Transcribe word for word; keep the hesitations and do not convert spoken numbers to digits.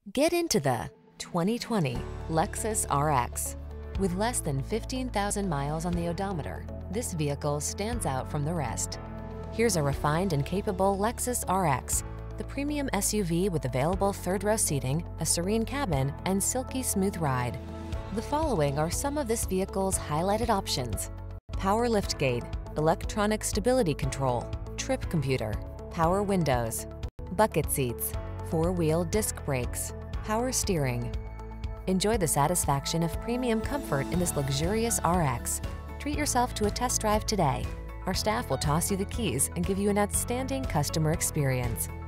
Get into the twenty twenty Lexus R X. With less than fifteen thousand miles on the odometer, this vehicle stands out from the rest. Here's a refined and capable Lexus R X, the premium S U V with available third-row seating, a serene cabin, and silky smooth ride. The following are some of this vehicle's highlighted options: power liftgate, electronic stability control, trip computer, power windows, bucket seats, four-wheel disc brakes, power steering. Enjoy the satisfaction of premium comfort in this luxurious R X. Treat yourself to a test drive today. Our staff will toss you the keys and give you an outstanding customer experience.